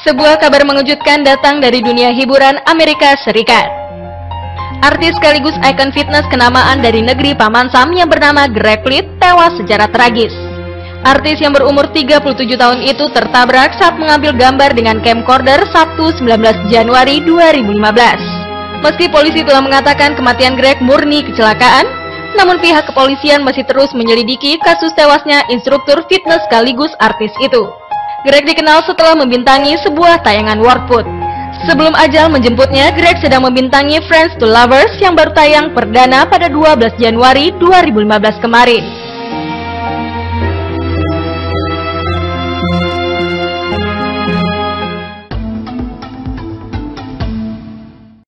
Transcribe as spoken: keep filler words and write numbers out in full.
Sebuah kabar mengejutkan datang dari dunia hiburan Amerika Serikat. Artis sekaligus ikon fitness kenamaan dari negeri Paman Sam yang bernama Greg Plitt tewas secara tragis. Artis yang berumur tiga puluh tujuh tahun itu tertabrak saat mengambil gambar dengan camcorder Sabtu sembilan belas Januari dua ribu lima belas. Meski polisi telah mengatakan kematian Greg murni kecelakaan, namun pihak kepolisian masih terus menyelidiki kasus tewasnya instruktur fitness sekaligus artis itu. Greg dikenal setelah membintangi sebuah tayangan workout. Sebelum ajal menjemputnya, Greg sedang membintangi Friends to Lovers yang baru tayang perdana pada dua belas Januari dua ribu lima belas kemarin.